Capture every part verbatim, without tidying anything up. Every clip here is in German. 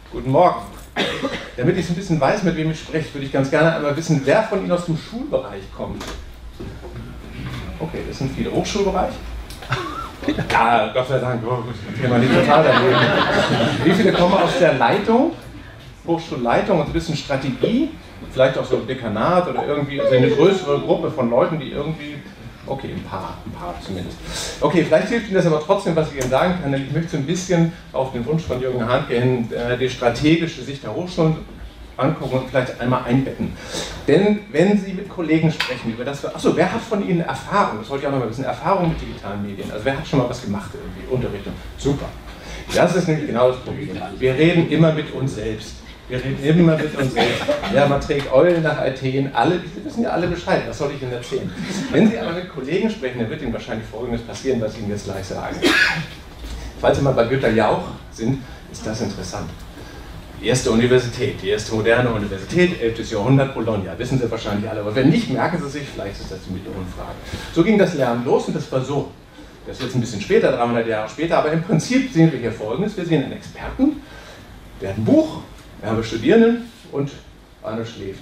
Guten Morgen. Damit ich es ein bisschen weiß, mit wem ich spreche, würde ich ganz gerne einmal wissen, wer von Ihnen aus dem Schulbereich kommt. Okay, das sind viele. Hochschulbereich? Ja, Gott sei Dank, oh, gut, ich bin mal nicht total daneben. Wie viele kommen aus der Leitung? Hochschulleitung und ein bisschen Strategie? Vielleicht auch so ein Dekanat oder irgendwie also eine größere Gruppe von Leuten, die irgendwie... Okay, ein paar, ein paar zumindest. Okay, vielleicht hilft Ihnen das aber trotzdem, was ich Ihnen sagen kann, denn ich möchte so ein bisschen auf den Wunsch von Jürgen Handke hin äh, die strategische Sicht der Hochschulen angucken und vielleicht einmal einbetten. Denn wenn Sie mit Kollegen sprechen über das, achso, wer hat von Ihnen Erfahrung, das wollte ich auch noch mal wissen, Erfahrung mit digitalen Medien, also wer hat schon mal was gemacht irgendwie, Unterrichtung, super. Das ist nämlich genau das Problem. Wir reden immer mit uns selbst. Wir reden immer mit uns selbst. Ja, man trägt Eulen nach Athen, alle, die wissen ja alle Bescheid, was soll ich Ihnen erzählen? Wenn Sie aber mit Kollegen sprechen, dann wird Ihnen wahrscheinlich Folgendes passieren, was ich Ihnen jetzt gleich sage. Falls Sie mal bei Günter Jauch sind, ist das interessant. Die erste Universität, die erste moderne Universität, elftes Jahrhundert, Bologna, wissen Sie wahrscheinlich alle, aber wenn nicht, merken Sie sich, vielleicht ist das die Millionenfrage. So ging das Lernen los und das war so. Das ist jetzt ein bisschen später, dreihundert Jahre später, aber im Prinzip sehen wir hier Folgendes. Wir sehen einen Experten, der hat ein Buch, wir haben Studierenden und einer schläft.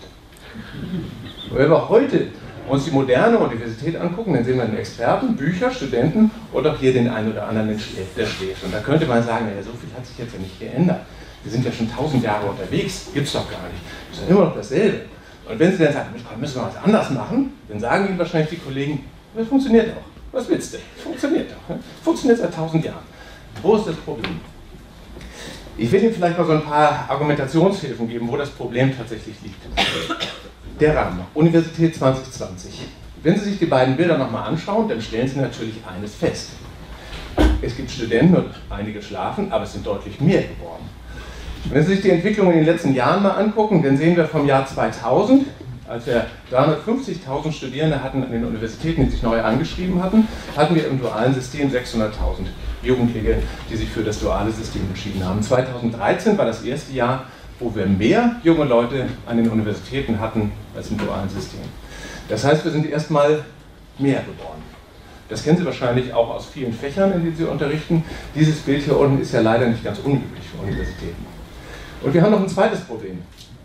Und wenn wir heute uns die moderne Universität angucken, dann sehen wir einen Experten, Bücher, Studenten und auch hier den einen oder anderen, der schläft. Der schläft. Und da könnte man sagen, naja, so viel hat sich jetzt ja nicht geändert. Wir sind ja schon tausend Jahre unterwegs, gibt es doch gar nicht. Das ist ja immer noch dasselbe. Und wenn Sie dann sagen, müssen wir was anders machen, dann sagen Ihnen wahrscheinlich die Kollegen, das funktioniert doch. Was willst du? Funktioniert doch. Funktioniert seit tausend Jahren. Wo ist das Problem? Ich will Ihnen vielleicht mal so ein paar Argumentationshilfen geben, wo das Problem tatsächlich liegt. Der Rahmen, Universität zwanzig zwanzig. Wenn Sie sich die beiden Bilder nochmal anschauen, dann stellen Sie natürlich eines fest. Es gibt Studenten und einige schlafen, aber es sind deutlich mehr geworden. Wenn Sie sich die Entwicklung in den letzten Jahren mal angucken, dann sehen wir vom Jahr zweitausend, als wir dreihundertfünfzigtausend Studierende hatten an den Universitäten, die sich neu angeschrieben hatten, hatten wir im dualen System sechshunderttausend Jugendliche, die sich für das duale System entschieden haben. zweitausenddreizehn war das erste Jahr, wo wir mehr junge Leute an den Universitäten hatten als im dualen System. Das heißt, wir sind erstmal mehr geworden. Das kennen Sie wahrscheinlich auch aus vielen Fächern, in denen Sie unterrichten. Dieses Bild hier unten ist ja leider nicht ganz unüblich für Universitäten. Und wir haben noch ein zweites Problem.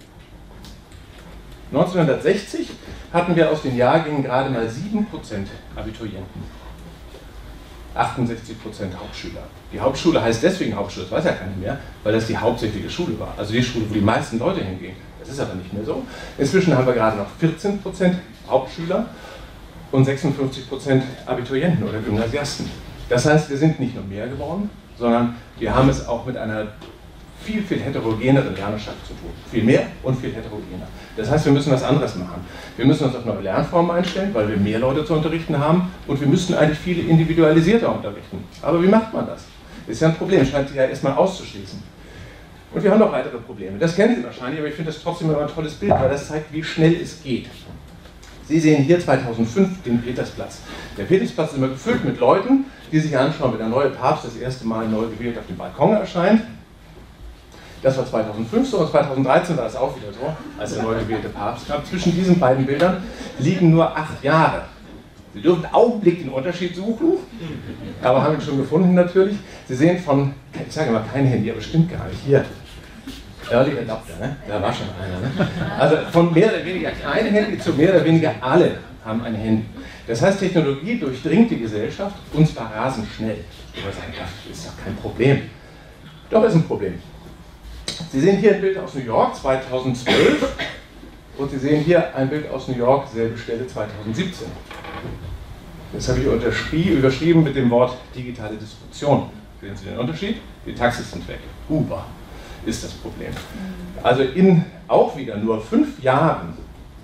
neunzehnhundertsechzig hatten wir aus den Jahrgängen gerade mal sieben Prozent Abiturienten. achtundsechzig Prozent Hauptschüler. Die Hauptschule heißt deswegen Hauptschule, das weiß ja keiner mehr, weil das die hauptsächliche Schule war. Also die Schule, wo die meisten Leute hingehen. Das ist aber nicht mehr so. Inzwischen haben wir gerade noch vierzehn Prozent Hauptschüler und sechsundfünfzig Prozent Abiturienten oder Gymnasiasten. Das heißt, wir sind nicht nur mehr geworden, sondern wir haben es auch mit einer viel, viel heterogeneren Lernerschaft zu tun. Viel mehr und viel heterogener. Das heißt, wir müssen was anderes machen. Wir müssen uns auf neue Lernformen einstellen, weil wir mehr Leute zu unterrichten haben und wir müssen eigentlich viele individualisierter unterrichten. Aber wie macht man das? Ist ja ein Problem, scheint sich ja erstmal auszuschließen. Und wir haben noch weitere Probleme. Das kennen Sie wahrscheinlich, aber ich finde das trotzdem immer ein tolles Bild, weil das zeigt, wie schnell es geht. Sie sehen hier zweitausendfünf den Petersplatz. Der Petersplatz ist immer gefüllt mit Leuten, die sich anschauen, wenn der neue Papst das erste Mal neu gewählt auf dem Balkon erscheint. Das war zweitausendfünf so und zweitausenddreizehn war das auch wieder so, als der neu gewählte Papst kam. Zwischen diesen beiden Bildern liegen nur acht Jahre. Sie dürfen einen Augenblick den Unterschied suchen, aber haben ihn schon gefunden natürlich. Sie sehen von, ich sage mal kein Handy, aber bestimmt gar nicht, hier, Early Adopter, ne? Da war schon einer. Ne? Also von mehr oder weniger kein Handy zu mehr oder weniger alle haben ein Handy. Das heißt, Technologie durchdringt die Gesellschaft und zwar rasend schnell. Ich würde sagen, das ist doch kein Problem. Doch, ist ein Problem. Sie sehen hier ein Bild aus New York zweitausendzwölf und Sie sehen hier ein Bild aus New York, selbe Stelle zweitausendsiebzehn. Das habe ich überschrieben mit dem Wort digitale Disruption. Sehen Sie den Unterschied? Die Taxis sind weg. Uber ist das Problem. Also in auch wieder nur fünf Jahren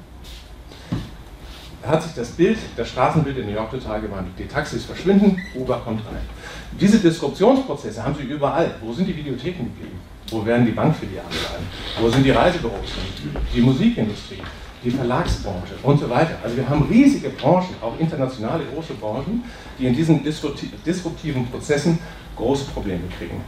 hat sich das Bild, das Straßenbild in New York total gewandelt. Die Taxis verschwinden, Uber kommt rein. Diese Disruptionsprozesse haben Sie überall. Wo sind die Videotheken geblieben? Wo werden die Bankfilialen bleiben? Wo sind die Reisebüros? Die Musikindustrie, die Verlagsbranche und so weiter. Also wir haben riesige Branchen, auch internationale große Branchen, die in diesen disruptiven Prozessen große Probleme kriegen.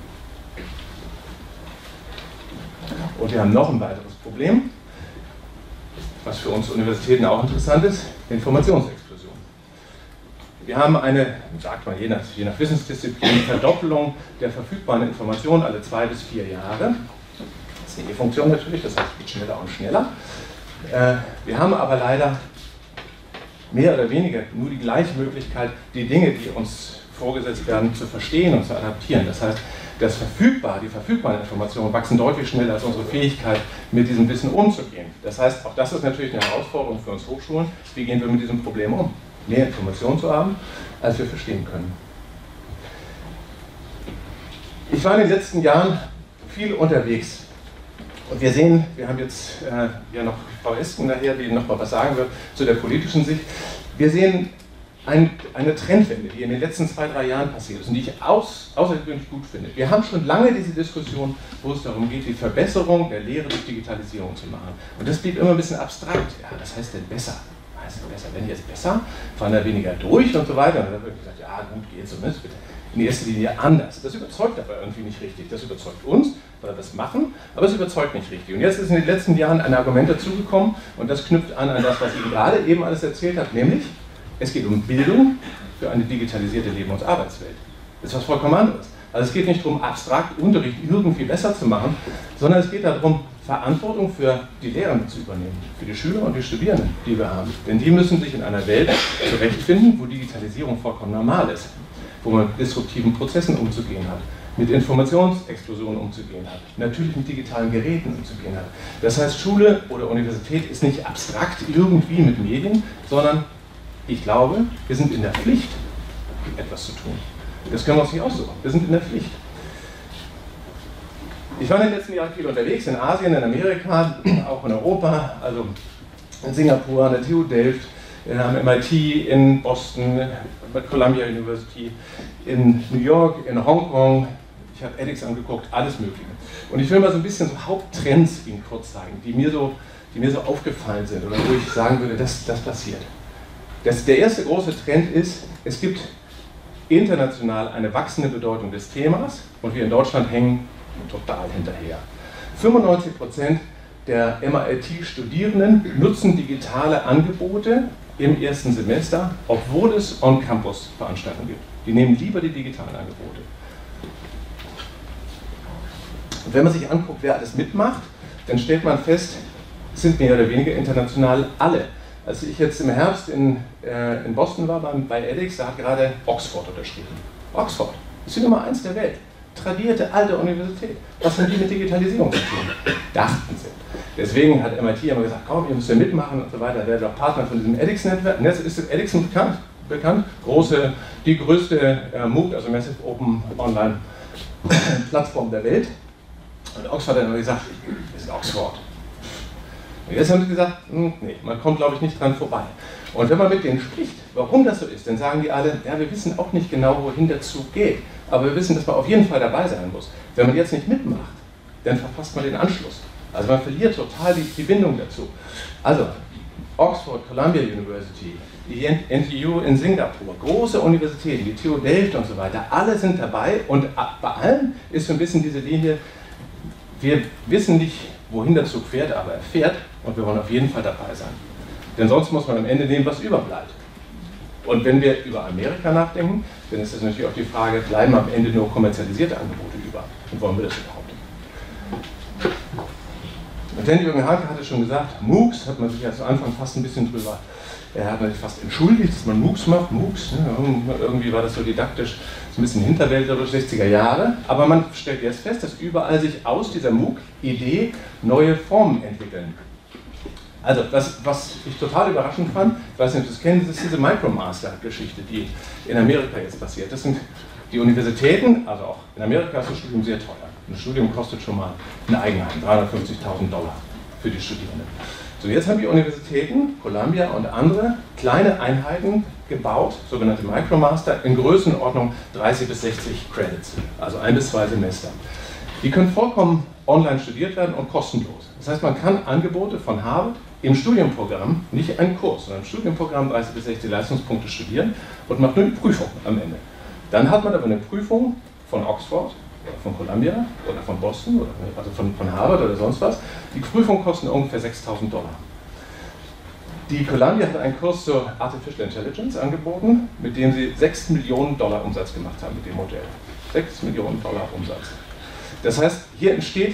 Und wir haben noch ein weiteres Problem, was für uns Universitäten auch interessant ist, Informationsexplosion. Wir haben eine, sagt man je nach, je nach Wissensdisziplin, Verdoppelung der verfügbaren Informationen alle zwei bis vier Jahre. ist eine E-Funktion natürlich, das heißt, es geht schneller und schneller. Äh, wir haben aber leider mehr oder weniger nur die gleiche Möglichkeit, die Dinge, die uns vorgesetzt werden, zu verstehen und zu adaptieren. Das heißt, das verfügbar, die verfügbaren Informationen wachsen deutlich schneller als unsere Fähigkeit, mit diesem Wissen umzugehen. Das heißt, auch das ist natürlich eine Herausforderung für uns Hochschulen. Wie gehen wir mit diesem Problem um? Mehr Informationen zu haben, als wir verstehen können. Ich war in den letzten Jahren viel unterwegs. Und wir sehen, wir haben jetzt äh, ja noch Frau Esken nachher, die noch mal was sagen wird zu der politischen Sicht. Wir sehen ein, eine Trendwende, die in den letzten zwei, drei Jahren passiert ist und die ich aus, außergewöhnlich gut finde. Wir haben schon lange diese Diskussion, wo es darum geht, die Verbesserung der Lehre durch Digitalisierung zu machen. Und das blieb immer ein bisschen abstrakt. Ja, was heißt denn besser? Was heißt denn besser? Wenn jetzt besser, fallen da weniger durch und so weiter. Und dann wird gesagt, ja gut, geht so, ne? In erster Linie anders. Das überzeugt aber irgendwie nicht richtig. Das überzeugt uns, weil wir das machen, aber es überzeugt nicht richtig. Und jetzt ist in den letzten Jahren ein Argument dazugekommen und das knüpft an an das, was ich gerade eben alles erzählt habe, nämlich es geht um Bildung für eine digitalisierte Leben- und Arbeitswelt. Das ist was vollkommen anderes. Also es geht nicht darum, abstrakt Unterricht irgendwie besser zu machen, sondern es geht darum, Verantwortung für die Lehrenden zu übernehmen, für die Schüler und die Studierenden, die wir haben. Denn die müssen sich in einer Welt zurechtfinden, wo Digitalisierung vollkommen normal ist, wo man mit disruptiven Prozessen umzugehen hat, mit Informationsexplosionen umzugehen hat, natürlich mit digitalen Geräten umzugehen hat. Das heißt, Schule oder Universität ist nicht abstrakt irgendwie mit Medien, sondern ich glaube, wir sind in der Pflicht, etwas zu tun. Das können wir uns nicht aussuchen. Wir sind in der Pflicht. Ich war in den letzten Jahren viel unterwegs, in Asien, in Amerika, auch in Europa, also in Singapur, an der T U Delft, am M I T, in Boston, bei Columbia University, in New York, in Hongkong. Ich habe edX angeguckt, alles Mögliche. Und ich will mal so ein bisschen so Haupttrends Ihnen kurz zeigen, die mir so, die mir so aufgefallen sind oder wo ich sagen würde, das, das passiert. Das, der erste große Trend ist, es gibt international eine wachsende Bedeutung des Themas und wir in Deutschland hängen total hinterher. fünfundneunzig Prozent der M I T-Studierenden nutzen digitale Angebote im ersten Semester, obwohl es On-Campus-Veranstaltungen gibt. Die nehmen lieber die digitalen Angebote. Und wenn man sich anguckt, wer alles mitmacht, dann stellt man fest, es sind mehr oder weniger international alle. Als ich jetzt im Herbst in, äh, in Boston war, bei, bei edX, da hat gerade Oxford unterschrieben. Oxford ist die Nummer eins der Welt. Tradierte alte Universität. Was haben die mit Digitalisierung zu tun? Dachten sie. Deswegen hat M I T immer gesagt, komm, ihr müsst ja mitmachen und so weiter. Werdet auch Partner von diesem edX-Netzwerk. Netz ist edX bekannt, bekannt. Große, die größte äh, MOOC, also Massive Open Online Plattform der Welt. Und Oxford hat immer gesagt, das ist Oxford. Und jetzt haben sie gesagt, hm, nee, man kommt, glaube ich, nicht dran vorbei. Und wenn man mit denen spricht, warum das so ist, dann sagen die alle, ja, wir wissen auch nicht genau, wohin der Zug geht. Aber wir wissen, dass man auf jeden Fall dabei sein muss. Wenn man jetzt nicht mitmacht, dann verpasst man den Anschluss. Also man verliert total die, die Bindung dazu. Also Oxford, Columbia University, die N T U in Singapur, große Universitäten, die T U Delft und so weiter, alle sind dabei und bei allen ist so ein bisschen diese Linie, wir wissen nicht, wohin der Zug fährt, aber er fährt und wir wollen auf jeden Fall dabei sein. Denn sonst muss man am Ende nehmen, was überbleibt. Und wenn wir über Amerika nachdenken, dann ist das natürlich auch die Frage, bleiben am Ende nur kommerzialisierte Angebote über? Und wollen wir das überhaupt? Und denn Jürgen Hanke hatte schon gesagt, MOOCs, hat man sich ja zu Anfang fast ein bisschen drüber, er hat sich fast entschuldigt, dass man MOOCs macht, MOOCs, ne? Irgendwie war das so didaktisch, so ein bisschen hinterwäldlerisch, sechziger Jahre, aber man stellt jetzt fest, dass überall sich aus dieser MOOC-Idee neue Formen entwickeln. Also, das, was ich total überraschend fand, ich weiß nicht, ob Sie das kennen, das ist diese Micromaster-Geschichte, die in Amerika jetzt passiert. Das sind die Universitäten, also auch in Amerika ist das Studium sehr teuer. Ein Studium kostet schon mal ein Eigenheim, dreihundertfünfzigtausend Dollar für die Studierenden. So, jetzt haben die Universitäten, Columbia und andere, kleine Einheiten gebaut, sogenannte Micromaster, in Größenordnung dreißig bis sechzig Credits, also ein bis zwei Semester. Die können vollkommen online studiert werden und kostenlos. Das heißt, man kann Angebote von Harvard im Studienprogramm, nicht einen Kurs, sondern im Studienprogramm dreißig bis sechzig Leistungspunkte studieren und macht nur die Prüfung am Ende. Dann hat man aber eine Prüfung von Oxford oder von Columbia oder von Boston, oder also von, von Harvard oder sonst was. Die Prüfung kostet ungefähr sechstausend Dollar. Die Columbia hat einen Kurs zur Artificial Intelligence angeboten, mit dem sie sechs Millionen Dollar Umsatz gemacht haben mit dem Modell. sechs Millionen Dollar Umsatz. Das heißt, hier entsteht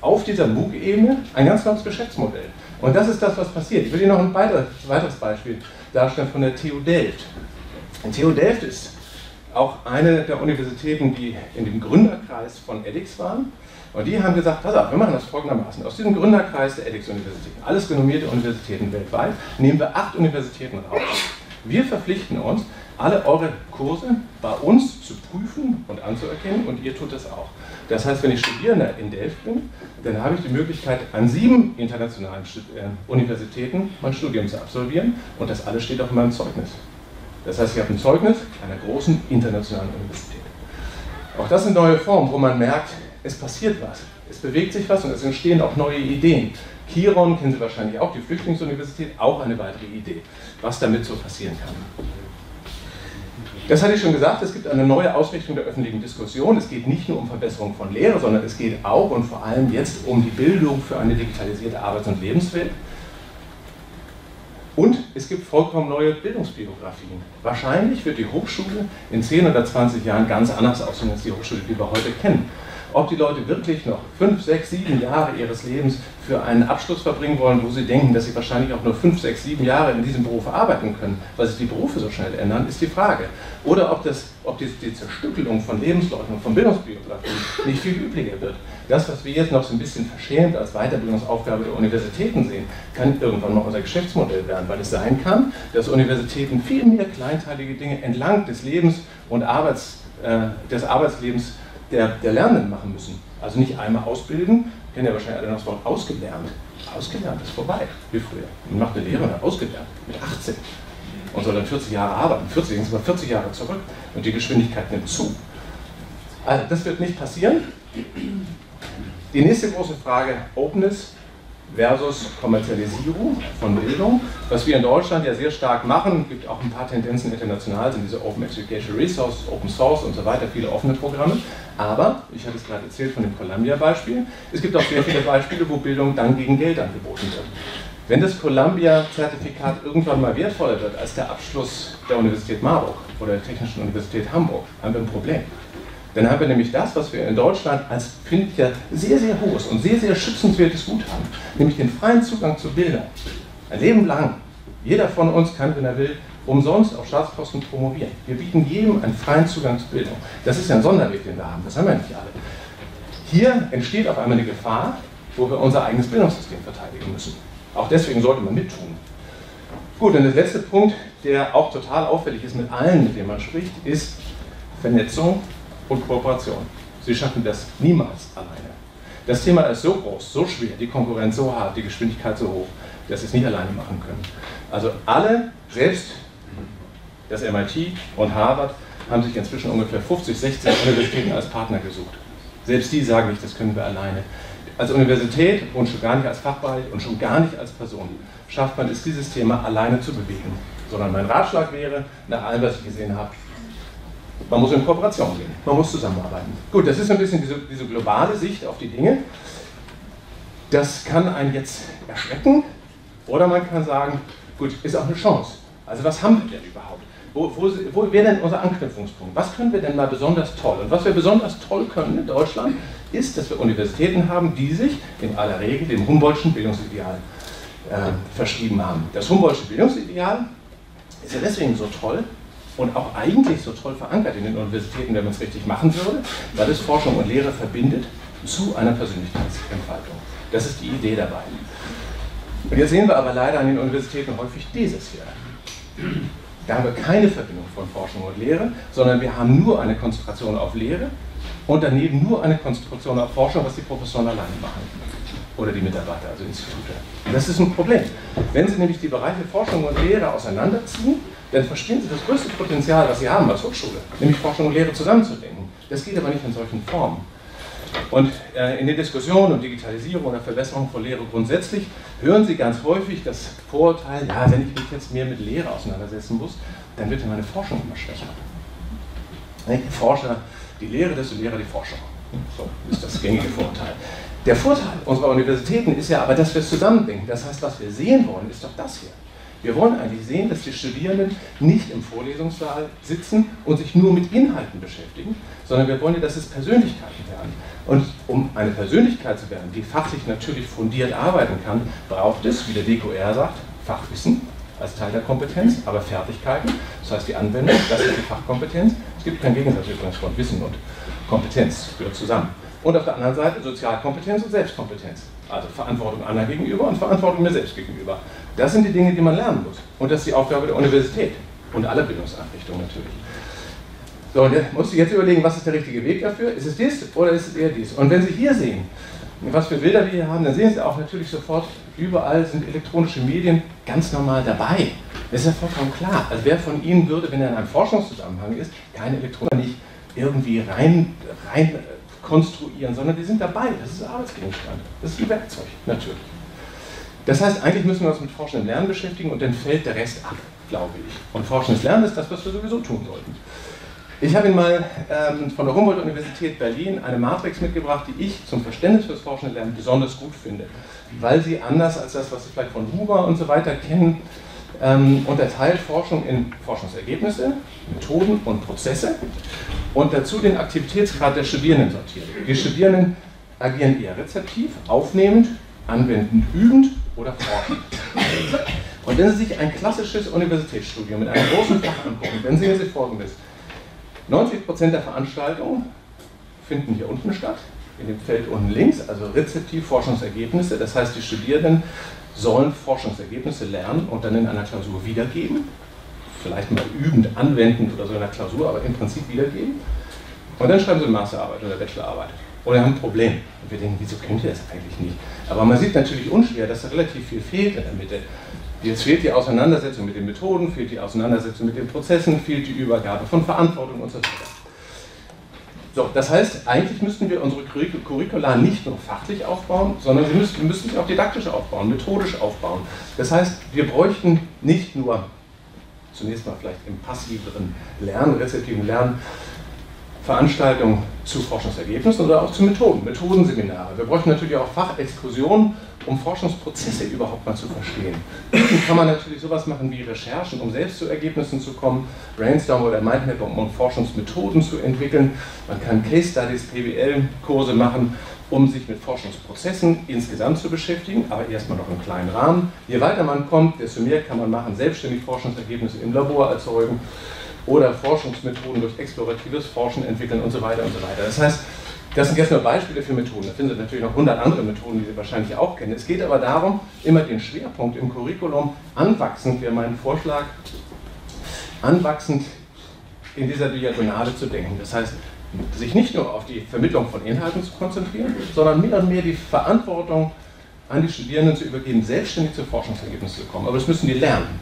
auf dieser MOOC-Ebene ein ganz neues Geschäftsmodell. Und das ist das, was passiert. Ich will Ihnen noch ein weiteres Beispiel darstellen von der T U Delft. Und T U Delft ist auch eine der Universitäten, die in dem Gründerkreis von edX waren. Und die haben gesagt, pass auf, wir machen das folgendermaßen. Aus diesem Gründerkreis der edX-Universitäten, alles renommierte Universitäten weltweit, nehmen wir acht Universitäten raus. Wir verpflichten uns, alle eure Kurse bei uns zu prüfen und anzuerkennen, und ihr tut das auch. Das heißt, wenn ich Studierender in Delft bin, dann habe ich die Möglichkeit, an sieben internationalen Universitäten mein Studium zu absolvieren, und das alles steht auch in meinem Zeugnis. Das heißt, ich habe ein Zeugnis einer großen internationalen Universität. Auch das sind neue Formen, wo man merkt, es passiert was, es bewegt sich was und es entstehen auch neue Ideen. Kiron kennen Sie wahrscheinlich auch, die Flüchtlingsuniversität, auch eine weitere Idee, was damit so passieren kann. Das hatte ich schon gesagt, es gibt eine neue Ausrichtung der öffentlichen Diskussion. Es geht nicht nur um Verbesserung von Lehre, sondern es geht auch und vor allem jetzt um die Bildung für eine digitalisierte Arbeits- und Lebenswelt. Und es gibt vollkommen neue Bildungsbiografien. Wahrscheinlich wird die Hochschule in zehn oder zwanzig Jahren ganz anders aussehen als die Hochschule, die wir heute kennen. Ob die Leute wirklich noch fünf, sechs, sieben Jahre ihres Lebens für einen Abschluss verbringen wollen, wo sie denken, dass sie wahrscheinlich auch nur fünf, sechs, sieben Jahre in diesem Beruf arbeiten können, weil sich die Berufe so schnell ändern, ist die Frage. Oder ob, das, ob die, die Zerstückelung von Lebensläufen und von Bildungsbiografien nicht viel üblicher wird. Das, was wir jetzt noch so ein bisschen verschämt als Weiterbildungsaufgabe der Universitäten sehen, kann irgendwann mal unser Geschäftsmodell werden, weil es sein kann, dass Universitäten viel mehr kleinteilige Dinge entlang des Lebens und Arbeits, äh, des Arbeitslebens Der, der Lernenden machen müssen. Also nicht einmal ausbilden, kennen ja wahrscheinlich alle noch das Wort ausgelernt. Ausgelernt ist vorbei, wie früher. Man macht eine Lehre und hat ausgelernt, mit achtzehn. Und soll dann vierzig Jahre arbeiten. vierzig, sind sogar vierzig Jahre zurück und die Geschwindigkeit nimmt zu. Also das wird nicht passieren. Die nächste große Frage, Openness versus Kommerzialisierung von Bildung. Was wir in Deutschland ja sehr stark machen, gibt auch ein paar Tendenzen international, sind diese Open Education Resources, Open Source und so weiter, viele offene Programme. Aber, ich hatte es gerade erzählt von dem Columbia-Beispiel, es gibt auch sehr viele Beispiele, wo Bildung dann gegen Geld angeboten wird. Wenn das Columbia-Zertifikat irgendwann mal wertvoller wird als der Abschluss der Universität Marburg oder der Technischen Universität Hamburg, haben wir ein Problem. Dann haben wir nämlich das, was wir in Deutschland als, finde ich, ja, sehr, sehr hohes und sehr, sehr schützenswertes Gut haben, nämlich den freien Zugang zur Bildung. Ein Leben lang. Jeder von uns kann, wenn er will, umsonst auf Staatskosten promovieren. Wir bieten jedem einen freien Zugang zur Bildung. Das ist ja ein Sonderweg, den wir haben. Das haben wir nicht alle. Hier entsteht auf einmal eine Gefahr, wo wir unser eigenes Bildungssystem verteidigen müssen. Auch deswegen sollte man mittun. Gut, und der letzte Punkt, der auch total auffällig ist mit allen, mit denen man spricht, ist Vernetzung und Kooperation. Sie schaffen das niemals alleine. Das Thema ist so groß, so schwer, die Konkurrenz so hart, die Geschwindigkeit so hoch, dass sie es nicht alleine machen können. Also alle, selbst das M I T und Harvard, haben sich inzwischen ungefähr fünfzig, sechzig Universitäten als Partner gesucht. Selbst die sagen nicht, das können wir alleine. Als Universität und schon gar nicht als Fachbereich und schon gar nicht als Person schafft man es, dieses Thema alleine zu bewegen. Sondern mein Ratschlag wäre, nach allem, was ich gesehen habe, man muss in Kooperation gehen, man muss zusammenarbeiten. Gut, das ist ein bisschen diese, diese globale Sicht auf die Dinge. Das kann einen jetzt erschrecken oder man kann sagen, gut, ist auch eine Chance. Also was haben wir denn überhaupt? Wo, wo, wo wäre denn unser Anknüpfungspunkt? Was können wir denn mal besonders toll? Und was wir besonders toll können in Deutschland, ist, dass wir Universitäten haben, die sich in aller Regel dem Humboldtschen Bildungsideal äh, verschrieben haben. Das Humboldtsche Bildungsideal ist ja deswegen so toll, und auch eigentlich so toll verankert in den Universitäten, wenn man es richtig machen würde, weil es Forschung und Lehre verbindet zu einer Persönlichkeitsentfaltung. Das ist die Idee dabei. Und jetzt sehen wir aber leider an den Universitäten häufig dieses hier. Da haben wir keine Verbindung von Forschung und Lehre, sondern wir haben nur eine Konzentration auf Lehre und daneben nur eine Konzentration auf Forschung, was die Professoren alleine machen. Oder die Mitarbeiter, also Institute. Und das ist ein Problem. Wenn Sie nämlich die Bereiche Forschung und Lehre auseinanderziehen, dann verstehen Sie das größte Potenzial, was Sie haben als Hochschule, nämlich Forschung und Lehre zusammenzudenken. Das geht aber nicht in solchen Formen. Und äh, in den Diskussionen um Digitalisierung oder Verbesserung von Lehre grundsätzlich hören Sie ganz häufig das Vorurteil, ja, wenn ich mich jetzt mehr mit Lehre auseinandersetzen muss, dann wird ja meine Forschung immer schwächer. Die Forscher, die Lehre, desto Lehrer die Forschung. So ist das gängige Vorurteil. Der Vorteil unserer Universitäten ist ja aber, dass wir es zusammendenken. Das heißt, was wir sehen wollen, ist doch das hier. Wir wollen eigentlich sehen, dass die Studierenden nicht im Vorlesungssaal sitzen und sich nur mit Inhalten beschäftigen, sondern wir wollen ja, dass es Persönlichkeiten werden. Und um eine Persönlichkeit zu werden, die fachlich natürlich fundiert arbeiten kann, braucht es, wie der D Q R sagt, Fachwissen als Teil der Kompetenz, aber Fertigkeiten, das heißt die Anwendung, das ist die Fachkompetenz. Es gibt keinen Gegensatz übrigens von Wissen und Kompetenz, das gehört zusammen. Und auf der anderen Seite Sozialkompetenz und Selbstkompetenz, also Verantwortung anderen gegenüber und Verantwortung mir selbst gegenüber. Das sind die Dinge, die man lernen muss. Und das ist die Aufgabe der Universität und aller Bildungseinrichtungen natürlich. So, und jetzt musst du jetzt überlegen, was ist der richtige Weg dafür? Ist es dies oder ist es eher dies? Und wenn Sie hier sehen, was für Bilder wir hier haben, dann sehen Sie auch natürlich sofort, überall sind elektronische Medien ganz normal dabei. Das ist ja vollkommen klar. Also wer von Ihnen würde, wenn er in einem Forschungszusammenhang ist, keine Elektronik nicht irgendwie rein, rein konstruieren, sondern die sind dabei. Das ist ein Arbeitsgegenstand. Das ist ein Werkzeug, natürlich. Das heißt, eigentlich müssen wir uns mit forschendem Lernen beschäftigen und dann fällt der Rest ab, glaube ich. Und forschendes Lernen ist das, was wir sowieso tun sollten. Ich habe Ihnen mal ähm, von der Humboldt-Universität Berlin eine Matrix mitgebracht, die ich zum Verständnis für das forschende Lernen besonders gut finde, weil sie anders als das, was Sie vielleicht von Huber und so weiter kennen, ähm, unterteilt Forschung in Forschungsergebnisse, Methoden und Prozesse und dazu den Aktivitätsgrad der Studierenden sortiert. Die Studierenden agieren eher rezeptiv, aufnehmend, anwendend, übend oder forschend. Und wenn Sie sich ein klassisches Universitätsstudium mit einem großen Fach angucken, dann sehen Sie Folgendes. neunzig Prozent der Veranstaltungen finden hier unten statt, in dem Feld unten links, also rezeptiv Forschungsergebnisse. Das heißt, die Studierenden sollen Forschungsergebnisse lernen und dann in einer Klausur wiedergeben. Vielleicht mal übend, anwendend oder so in der Klausur, aber im Prinzip wiedergeben. Und dann schreiben sie eine Masterarbeit oder Bachelorarbeit. Oder haben ein Problem. Und wir denken, wieso könnt ihr das eigentlich nicht? Aber man sieht natürlich unschwer, dass da relativ viel fehlt in der Mitte. Jetzt fehlt die Auseinandersetzung mit den Methoden, fehlt die Auseinandersetzung mit den Prozessen, fehlt die Übergabe von Verantwortung und so weiter. So, das heißt, eigentlich müssten wir unsere Curricula nicht nur fachlich aufbauen, sondern sie müssten, müssten sie auch didaktisch aufbauen, methodisch aufbauen. Das heißt, wir bräuchten nicht nur, zunächst mal vielleicht im passiveren Lernen, rezeptiven Lernen, Veranstaltungen zu Forschungsergebnissen oder auch zu Methoden, Methodenseminare. Wir bräuchten natürlich auch Fachexkursionen, um Forschungsprozesse überhaupt mal zu verstehen. Dann kann man natürlich sowas machen wie Recherchen, um selbst zu Ergebnissen zu kommen, Brainstorm oder Mindmap, um Forschungsmethoden zu entwickeln. Man kann Case Studies, P B L-Kurse machen, um sich mit Forschungsprozessen insgesamt zu beschäftigen, aber erstmal noch im kleinen Rahmen. Je weiter man kommt, desto mehr kann man machen, selbstständig Forschungsergebnisse im Labor erzeugen oder Forschungsmethoden durch exploratives Forschen entwickeln und so weiter und so weiter. Das heißt, das sind jetzt nur Beispiele für Methoden. Da finden Sie natürlich noch hundert andere Methoden, die Sie wahrscheinlich auch kennen. Es geht aber darum, immer den Schwerpunkt im Curriculum anwachsend, wäre mein Vorschlag, anwachsend in dieser Diagonale zu denken. Das heißt, sich nicht nur auf die Vermittlung von Inhalten zu konzentrieren, sondern mehr und mehr die Verantwortung an die Studierenden zu übergeben, selbstständig zu Forschungsergebnissen zu kommen. Aber das müssen die lernen.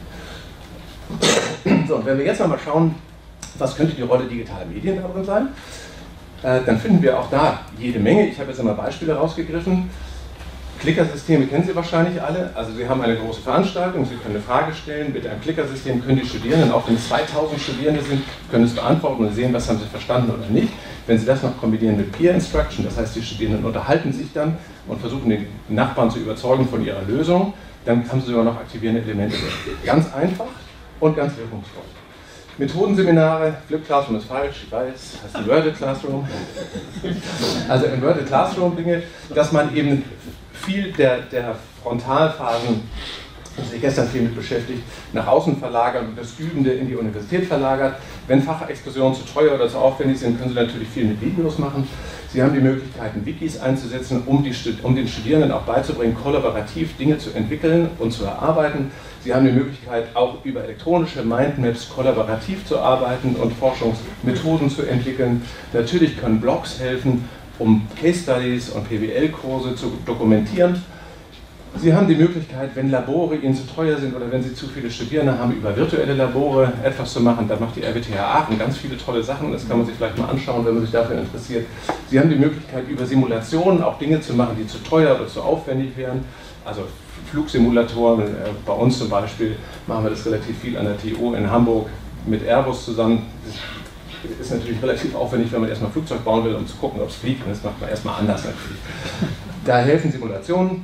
So, und wenn wir jetzt noch mal schauen, was könnte die Rolle digitaler Medien darin sein, äh, dann finden wir auch da jede Menge. Ich habe jetzt einmal Beispiele rausgegriffen. Klickersysteme kennen Sie wahrscheinlich alle. Also Sie haben eine große Veranstaltung, Sie können eine Frage stellen. Mit einem Klickersystem können die Studierenden, auch wenn es zweitausend Studierende sind, können es beantworten und sehen, was haben sie verstanden oder nicht. Wenn Sie das noch kombinieren mit Peer Instruction, das heißt, die Studierenden unterhalten sich dann und versuchen, den Nachbarn zu überzeugen von ihrer Lösung, dann haben Sie sogar noch aktivierende Elemente. Ganz einfach und ganz wirkungsvoll. Methodenseminare, Flip Classroom ist falsch, ich weiß, das heißt Inverted Classroom. Also Inverted Classroom Dinge, dass man eben viel der, der Frontalphasen, das sich gestern viel mit beschäftigt, nach außen verlagert und das Übende in die Universität verlagert. Wenn Fachexkursionen zu teuer oder zu aufwendig sind, können Sie natürlich viel mit Videos machen. Sie haben die Möglichkeiten, Wikis einzusetzen, um, die, um den Studierenden auch beizubringen, kollaborativ Dinge zu entwickeln und zu erarbeiten. Sie haben die Möglichkeit, auch über elektronische Mindmaps kollaborativ zu arbeiten und Forschungsmethoden zu entwickeln. Natürlich können Blogs helfen, um Case Studies und P B L-Kurse zu dokumentieren. Sie haben die Möglichkeit, wenn Labore Ihnen zu teuer sind oder wenn Sie zu viele Studierende haben, über virtuelle Labore etwas zu machen. Da macht die R W T H Aachen ganz viele tolle Sachen. Das kann man sich vielleicht mal anschauen, wenn man sich dafür interessiert. Sie haben die Möglichkeit, über Simulationen auch Dinge zu machen, die zu teuer oder zu aufwendig wären. Also Flugsimulatoren, bei uns zum Beispiel machen wir das relativ viel an der T U in Hamburg mit Airbus zusammen. Das ist natürlich relativ aufwendig, wenn man erstmal ein Flugzeug bauen will, um zu gucken, ob es fliegt. Und das macht man erstmal anders natürlich. Da helfen Simulationen.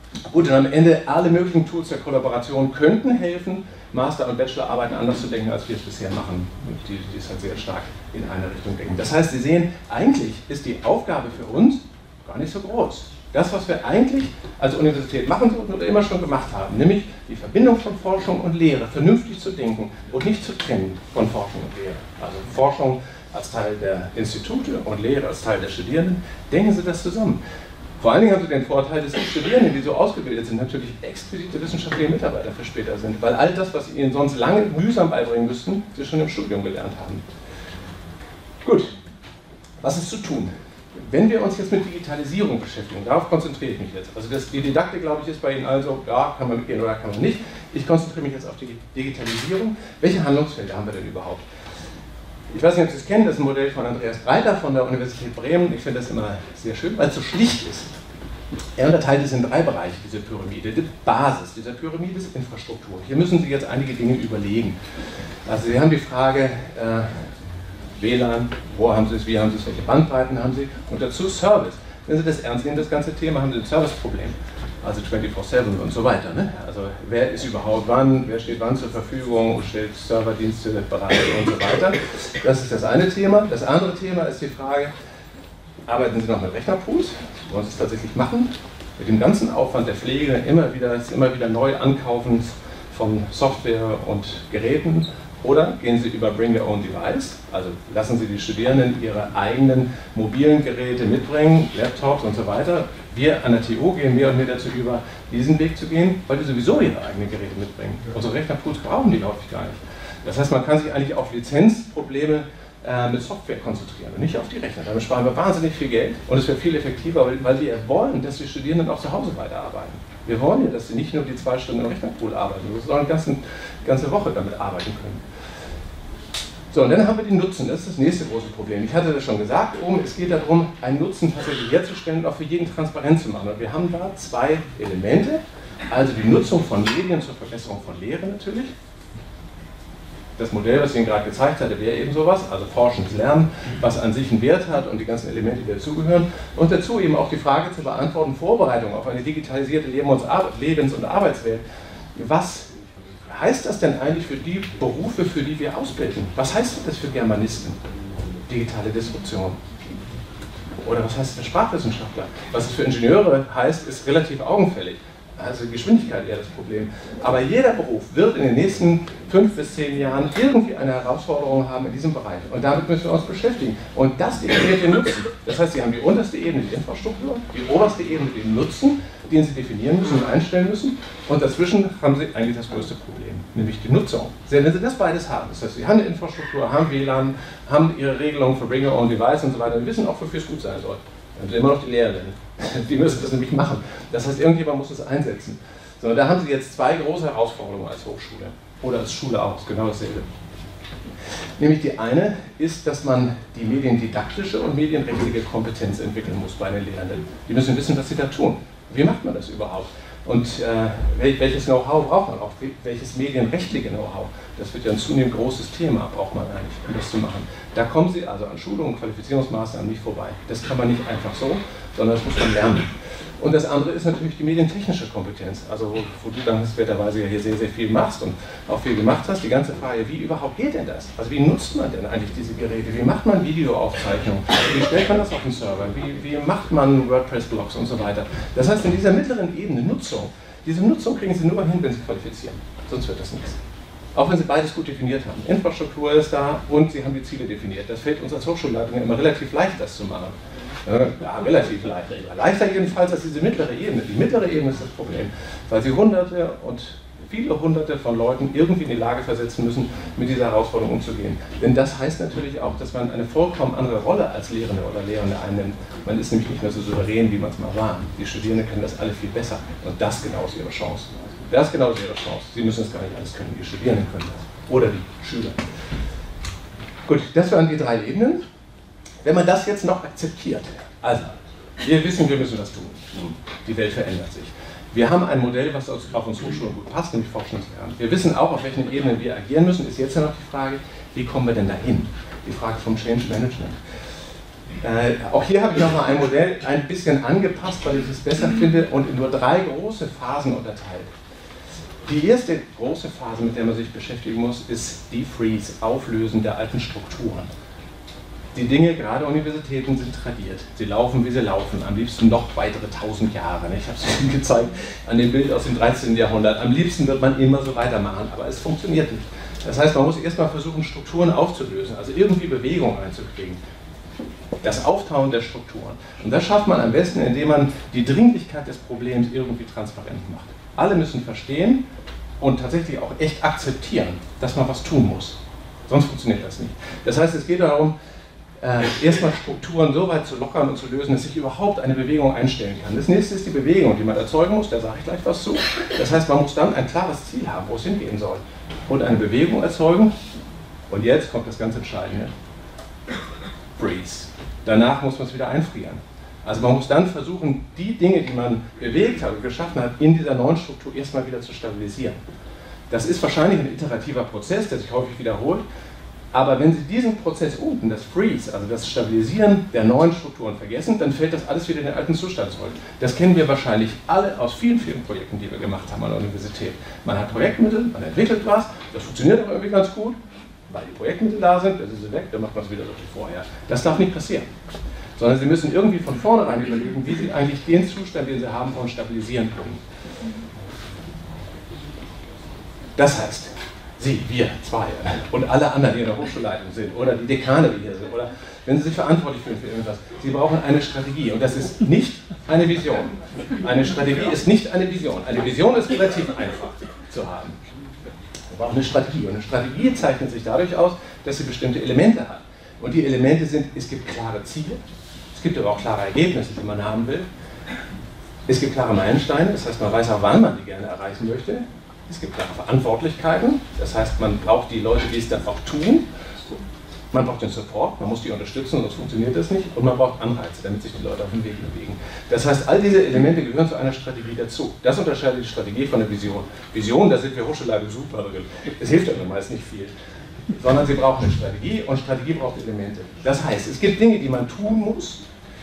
Gut, und am Ende alle möglichen Tools der Kollaboration könnten helfen, Master- und Bachelorarbeiten anders zu denken, als wir es bisher machen, die, die es halt sehr stark in eine Richtung denken. Das heißt, Sie sehen, eigentlich ist die Aufgabe für uns gar nicht so groß. Das, was wir eigentlich als Universität machen und immer schon gemacht haben, nämlich die Verbindung von Forschung und Lehre vernünftig zu denken und nicht zu trennen von Forschung und Lehre. Also Forschung als Teil der Institute und Lehre als Teil der Studierenden, denken Sie das zusammen. Vor allen Dingen haben Sie den Vorteil, dass die Studierenden, die so ausgebildet sind, natürlich exquisite wissenschaftliche Mitarbeiter für später sind, weil all das, was Sie ihnen sonst lange mühsam beibringen müssten, Sie schon im Studium gelernt haben. Gut, was ist zu tun? Wenn wir uns jetzt mit Digitalisierung beschäftigen, darauf konzentriere ich mich jetzt. Also das, die Didaktik, glaube ich, ist bei Ihnen also, ja, kann man mitgehen oder kann man nicht. Ich konzentriere mich jetzt auf die Digitalisierung. Welche Handlungsfelder haben wir denn überhaupt? Ich weiß nicht, ob Sie es kennen, das ist ein Modell von Andreas Breiter von der Universität Bremen. Ich finde das immer sehr schön, weil es so schlicht ist. Er unterteilt es in drei Bereiche, diese Pyramide. Die Basis dieser Pyramide ist Infrastruktur. Hier müssen Sie jetzt einige Dinge überlegen. Also Sie haben die Frage, äh, W L A N, wo haben Sie es, wie haben Sie es, welche Bandbreiten haben Sie und dazu Service. Wenn Sie das ernst nehmen, das ganze Thema, haben Sie ein Serviceproblem. Also vierundzwanzig sieben und so weiter. Ne? Also wer ist überhaupt wann, wer steht wann zur Verfügung und stellt Serverdienste bereit und so weiter. Das ist das eine Thema. Das andere Thema ist die Frage, arbeiten Sie noch mit Rechnerpools? Wollen Sie es tatsächlich machen? Mit dem ganzen Aufwand der Pflege, immer wieder, immer wieder neu Ankaufens von Software und Geräten. Oder gehen Sie über Bring Your Own Device, also lassen Sie die Studierenden ihre eigenen mobilen Geräte mitbringen, Laptops und so weiter. Wir an der T U gehen mehr und mehr dazu über, diesen Weg zu gehen, weil die sowieso ihre eigenen Geräte mitbringen. Unsere Rechnerpools brauchen die häufig gar nicht. Das heißt, man kann sich eigentlich auf Lizenzprobleme äh, mit Software konzentrieren und nicht auf die Rechner. Damit sparen wir wahnsinnig viel Geld und es wäre viel effektiver, weil, weil wir wollen, dass die Studierenden auch zu Hause weiterarbeiten. Wir wollen ja, dass sie nicht nur die zwei Stunden im Rechnerpool arbeiten, sondern eine ganze, ganze Woche damit arbeiten können. So, und dann haben wir den Nutzen, das ist das nächste große Problem. Ich hatte das schon gesagt, oben, es geht darum, einen Nutzen tatsächlich herzustellen und auch für jeden transparent zu machen. Und wir haben da zwei Elemente, also die Nutzung von Medien zur Verbesserung von Lehre natürlich. Das Modell, was ich Ihnen gerade gezeigt hatte, wäre eben sowas, also forschendes Lernen, was an sich einen Wert hat und die ganzen Elemente, die dazugehören. Und dazu eben auch die Frage zu beantworten, Vorbereitung auf eine digitalisierte Lebens- und Arbeitswelt. Was heißt das denn eigentlich für die Berufe, für die wir ausbilden? Was heißt das für Germanisten? Digitale Disruption. Oder was heißt das für Sprachwissenschaftler? Was es für Ingenieure heißt, ist relativ augenfällig. Also Geschwindigkeit eher das Problem. Aber jeder Beruf wird in den nächsten fünf bis zehn Jahren irgendwie eine Herausforderung haben in diesem Bereich. Und damit müssen wir uns beschäftigen. Und das definiert den Nutzen. Das heißt, Sie haben die unterste Ebene, die Infrastruktur, die oberste Ebene, den Nutzen, den Sie definieren müssen und einstellen müssen. Und dazwischen haben Sie eigentlich das größte Problem, nämlich die Nutzung. Wenn Sie das beides haben, das heißt, Sie haben eine Infrastruktur, haben W L A N, haben Ihre Regelungen für Bring Your Own Device und so weiter, und wissen auch, wofür es gut sein soll. Und immer noch die Lehrerinnen. Die müssen das nämlich machen. Das heißt, irgendjemand muss es einsetzen. So, da haben Sie jetzt zwei große Herausforderungen als Hochschule. Oder als Schule auch, ist genau dasselbe. Nämlich die eine ist, dass man die mediendidaktische und medienrechtliche Kompetenz entwickeln muss bei den Lehrenden. Die müssen wissen, was sie da tun. Wie macht man das überhaupt? Und äh, welches Know-how braucht man auch? Welches medienrechtliche Know-how? Das wird ja ein zunehmend großes Thema, braucht man eigentlich, um das zu machen. Da kommen Sie also an Schulungen und Qualifizierungsmaßnahmen nicht vorbei. Das kann man nicht einfach so, sondern das muss man lernen. Und das andere ist natürlich die medientechnische Kompetenz, also wo, wo du dankenswerterweise ja hier sehr, sehr viel machst und auch viel gemacht hast. Die ganze Frage, wie überhaupt geht denn das? Also wie nutzt man denn eigentlich diese Geräte? Wie macht man Videoaufzeichnungen? Wie stellt man das auf den Server? Wie, wie macht man WordPress-Blogs und so weiter? Das heißt, in dieser mittleren Ebene Nutzung, diese Nutzung kriegen Sie nur hin, wenn Sie qualifizieren. Sonst wird das nichts. Auch wenn Sie beides gut definiert haben. Infrastruktur ist da und Sie haben die Ziele definiert. Das fällt uns als Hochschulleitung immer relativ leicht, das zu machen. Ja, relativ leicht. Leichter jedenfalls als diese mittlere Ebene. Die mittlere Ebene ist das Problem, weil Sie Hunderte und viele Hunderte von Leuten irgendwie in die Lage versetzen müssen, mit dieser Herausforderung umzugehen. Denn das heißt natürlich auch, dass man eine vollkommen andere Rolle als Lehrende oder Lehrende einnimmt. Man ist nämlich nicht mehr so souverän, wie man es mal war. Die Studierenden können das alle viel besser. Und das genau ist ihre Chance. Das ist genau ihre Chance. Sie müssen es gar nicht alles können. Die Studierenden können das. Oder die Schüler. Gut, das waren die drei Ebenen. Wenn man das jetzt noch akzeptiert, also, wir wissen, wir müssen das tun. Die Welt verändert sich. Wir haben ein Modell, was auf uns Hochschulen gut passt, nämlich Forschungslernen. Wir wissen auch, auf welchen Ebenen wir agieren müssen. Ist jetzt ja noch die Frage, wie kommen wir denn dahin? Die Frage vom Change Management. Äh, auch hier habe ich nochmal ein Modell ein bisschen angepasst, weil ich es besser finde und in nur drei große Phasen unterteilt. Die erste große Phase, mit der man sich beschäftigen muss, ist Defreeze, Auflösen der alten Strukturen. Die Dinge, gerade Universitäten, sind tradiert. Sie laufen, wie sie laufen. Am liebsten noch weitere tausend Jahre. Ich habe es Ihnen gezeigt an dem Bild aus dem dreizehnten Jahrhundert. Am liebsten wird man immer so weitermachen, aber es funktioniert nicht. Das heißt, man muss erstmal versuchen, Strukturen aufzulösen, also irgendwie Bewegung einzukriegen. Das Auftauen der Strukturen. Und das schafft man am besten, indem man die Dringlichkeit des Problems irgendwie transparent macht. Alle müssen verstehen und tatsächlich auch echt akzeptieren, dass man was tun muss. Sonst funktioniert das nicht. Das heißt, es geht darum, äh, erstmal Strukturen so weit zu lockern und zu lösen, dass sich überhaupt eine Bewegung einstellen kann. Das nächste ist die Bewegung, die man erzeugen muss, da sage ich gleich was zu. Das heißt, man muss dann ein klares Ziel haben, wo es hingehen soll. Und eine Bewegung erzeugen. Und jetzt kommt das ganz Entscheidende. Freeze. Danach muss man es wieder einfrieren. Also man muss dann versuchen, die Dinge, die man bewegt hat und geschaffen hat, in dieser neuen Struktur erstmal wieder zu stabilisieren. Das ist wahrscheinlich ein iterativer Prozess, der sich häufig wiederholt. Aber wenn Sie diesen Prozess unten, das Freeze, also das Stabilisieren der neuen Strukturen vergessen, dann fällt das alles wieder in den alten Zustand zurück. Das kennen wir wahrscheinlich alle aus vielen, vielen Projekten, die wir gemacht haben an der Universität. Man hat Projektmittel, man entwickelt was, das funktioniert aber irgendwie ganz gut, weil die Projektmittel da sind, dann sind sie weg, dann macht man es wieder so wie vorher. Das darf nicht passieren. Sondern Sie müssen irgendwie von vornherein überlegen, wie Sie eigentlich den Zustand, den Sie haben wollen, stabilisieren können. Das heißt, Sie, wir, zwei und alle anderen, die in der Hochschulleitung sind oder die Dekane, die hier sind, oder wenn Sie sich verantwortlich fühlen für irgendwas, Sie brauchen eine Strategie und das ist nicht eine Vision. Eine Strategie ist nicht eine Vision. Eine Vision ist relativ einfach zu haben. Wir brauchen eine Strategie und eine Strategie zeichnet sich dadurch aus, dass sie bestimmte Elemente hat. Und die Elemente sind, es gibt klare Ziele, es gibt aber auch klare Ergebnisse, die man haben will. Es gibt klare Meilensteine, das heißt, man weiß auch, wann man die gerne erreichen möchte. Es gibt klare Verantwortlichkeiten, das heißt, man braucht die Leute, die es dann auch tun. Man braucht den Support, man muss die unterstützen, sonst funktioniert das nicht. Und man braucht Anreize, damit sich die Leute auf den Weg bewegen. Das heißt, all diese Elemente gehören zu einer Strategie dazu. Das unterscheidet die Strategie von der Vision. Vision, da sind wir Hochschulleitung super drin. Es hilft aber meist nicht viel. Sondern sie brauchen eine Strategie und Strategie braucht Elemente. Das heißt, es gibt Dinge, die man tun muss.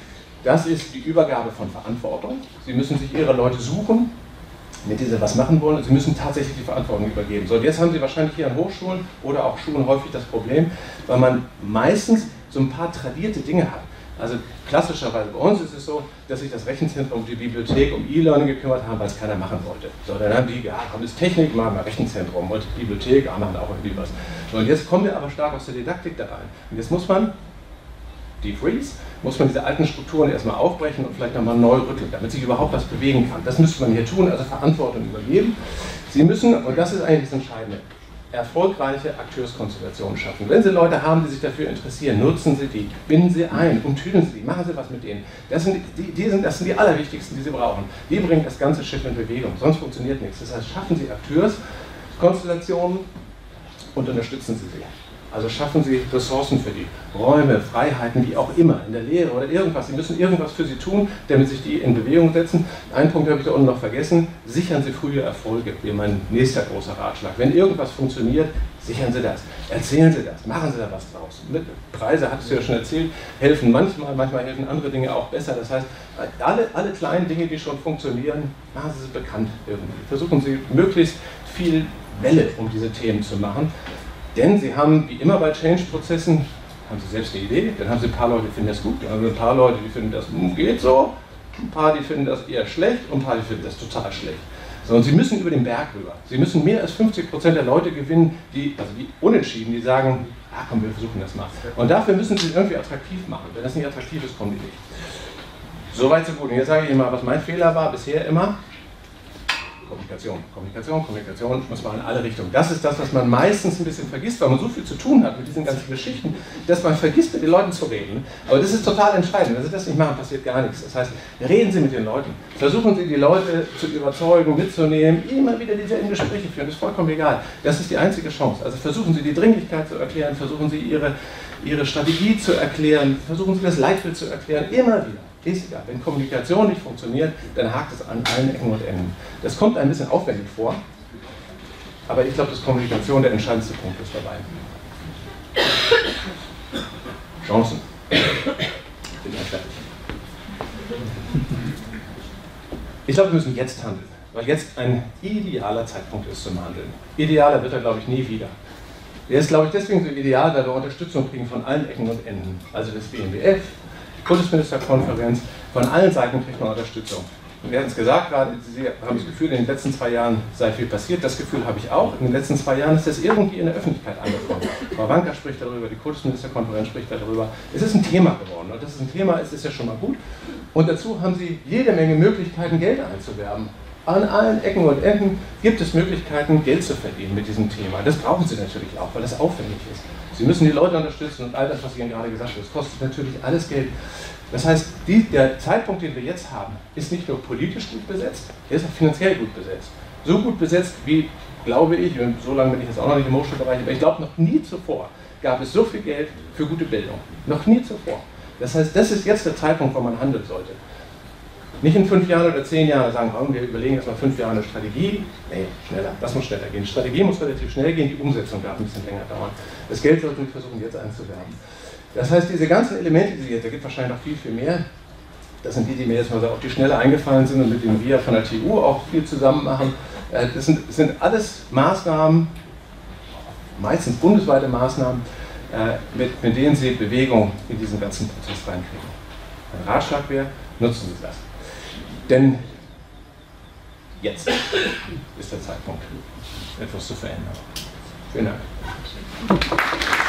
Das ist die Übergabe von Verantwortung. Sie müssen sich ihre Leute suchen, mit denen sie was machen wollen. Sie müssen tatsächlich die Verantwortung übergeben. So, und jetzt haben Sie wahrscheinlich hier an Hochschulen oder auch Schulen häufig das Problem, weil man meistens so ein paar tradierte Dinge hat. Also klassischerweise bei uns ist es so, dass sich das Rechenzentrum und die Bibliothek um E-Learning gekümmert haben, weil es keiner machen wollte. So, dann haben die, ja, komm, das Technik, machen wir Rechenzentrum und die Bibliothek, ja, machen auch irgendwie was. So, und jetzt kommen wir aber stark aus der Didaktik da rein. Und jetzt muss man, Defreeze, muss man diese alten Strukturen erstmal aufbrechen und vielleicht nochmal neu rütteln, damit sich überhaupt was bewegen kann. Das müsste man hier tun, also Verantwortung übergeben. Sie müssen, und das ist eigentlich das Entscheidende, erfolgreiche Akteurskonstellationen schaffen. Wenn Sie Leute haben, die sich dafür interessieren, nutzen Sie die, binden Sie ein, umtüdeln Sie die, machen Sie was mit denen. Das sind die, die sind, das sind die allerwichtigsten, die Sie brauchen. Die bringen das ganze Schiff in Bewegung, sonst funktioniert nichts. Das heißt, schaffen Sie Akteurskonstellationen und unterstützen Sie sie. Also schaffen Sie Ressourcen für die, Räume, Freiheiten, wie auch immer, in der Lehre oder irgendwas. Sie müssen irgendwas für sie tun, damit sich die in Bewegung setzen. Einen Punkt habe ich da unten noch vergessen, sichern Sie frühe Erfolge, wäre mein nächster großer Ratschlag. Wenn irgendwas funktioniert, sichern Sie das, erzählen Sie das, machen Sie da was draus. Preise, hattest du ja schon erzählt, helfen manchmal, manchmal helfen andere Dinge auch besser. Das heißt, alle, alle kleinen Dinge, die schon funktionieren, machen Sie sie bekannt irgendwie. Versuchen Sie möglichst viel Welle um diese Themen zu machen. Denn Sie haben, wie immer bei Change-Prozessen, haben Sie selbst eine Idee, dann haben Sie ein paar Leute, die finden das gut, dann haben Sie ein paar Leute, die finden das hm, geht so, ein paar, die finden das eher schlecht und ein paar, die finden das total schlecht. Sondern Sie müssen über den Berg rüber. Sie müssen mehr als fünfzig Prozent der Leute gewinnen, die, also die Unentschieden, die sagen, ah komm, wir versuchen das mal. Und dafür müssen Sie es irgendwie attraktiv machen. Wenn das nicht attraktiv ist, kommen die nicht. Soweit so gut. Und jetzt sage ich Ihnen mal, was mein Fehler war bisher immer. Kommunikation, Kommunikation, Kommunikation, muss man in alle Richtungen. Das ist das, was man meistens ein bisschen vergisst, weil man so viel zu tun hat mit diesen ganzen Geschichten, dass man vergisst, mit den Leuten zu reden. Aber das ist total entscheidend. Wenn Sie das nicht machen, passiert gar nichts. Das heißt, reden Sie mit den Leuten. Versuchen Sie, die Leute zu überzeugen, mitzunehmen, immer wieder dieselben Gespräche führen. Das ist vollkommen egal. Das ist die einzige Chance. Also versuchen Sie, die Dringlichkeit zu erklären, versuchen Sie, Ihre, Ihre Strategie zu erklären, versuchen Sie, das Leitbild zu erklären, immer wieder. Ist egal. Wenn Kommunikation nicht funktioniert, dann hakt es an allen Ecken und Enden. Das kommt ein bisschen aufwendig vor, aber ich glaube, dass Kommunikation der entscheidendste Punkt ist dabei. Chancen. Ich glaube, wir müssen jetzt handeln, weil jetzt ein idealer Zeitpunkt ist zum Handeln. Idealer wird er, glaube ich, nie wieder. Der ist, glaube ich, deswegen so ideal, weil wir Unterstützung kriegen von allen Ecken und Enden. Also das B M W F, Bundesministerkonferenz, von allen Seiten kriegt man Unterstützung. Und wir hatten es gesagt gerade, Sie haben das Gefühl, in den letzten zwei Jahren sei viel passiert. Das Gefühl habe ich auch. In den letzten zwei Jahren ist das irgendwie in der Öffentlichkeit angekommen. Frau Wanka spricht darüber, die Kultusministerkonferenz spricht darüber. Es ist ein Thema geworden. Und dass es ein Thema ist, ist ja schon mal gut. Und dazu haben Sie jede Menge Möglichkeiten, Geld einzuwerben. An allen Ecken und Enden gibt es Möglichkeiten, Geld zu verdienen mit diesem Thema. Das brauchen Sie natürlich auch, weil das aufwendig ist. Sie müssen die Leute unterstützen und all das, was ich Ihnen gerade gesagt habe, das kostet natürlich alles Geld. Das heißt, die, der Zeitpunkt, den wir jetzt haben, ist nicht nur politisch gut besetzt, er ist auch finanziell gut besetzt. So gut besetzt wie, glaube ich, und so lange bin ich jetzt auch noch nicht im Hochschulbereich, aber ich glaube, noch nie zuvor gab es so viel Geld für gute Bildung. Noch nie zuvor. Das heißt, das ist jetzt der Zeitpunkt, wo man handeln sollte. Nicht in fünf Jahren oder zehn Jahren sagen, oh, wir überlegen erst mal fünf Jahre eine Strategie. Nee, schneller, das muss schneller gehen. Die Strategie muss relativ schnell gehen, die Umsetzung darf ein bisschen länger dauern. Das Geld sollten wir versuchen, jetzt einzuwerben. Das heißt, diese ganzen Elemente, die jetzt, da gibt es wahrscheinlich noch viel, viel mehr. Das sind die, die mir jetzt mal so auf die Schnelle eingefallen sind und mit denen wir von der T U auch viel zusammen machen. Das sind, das sind alles Maßnahmen, meistens bundesweite Maßnahmen, mit, mit denen Sie Bewegung in diesen ganzen Prozess reinkriegen. Ein Ratschlag wäre, nutzen Sie das. Denn jetzt ist der Zeitpunkt, etwas zu verändern. Vielen Dank.